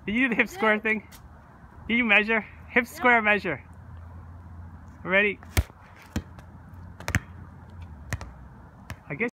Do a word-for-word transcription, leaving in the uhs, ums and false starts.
Did you do the hip square thing? Did you measure? Hip square measure. Ready?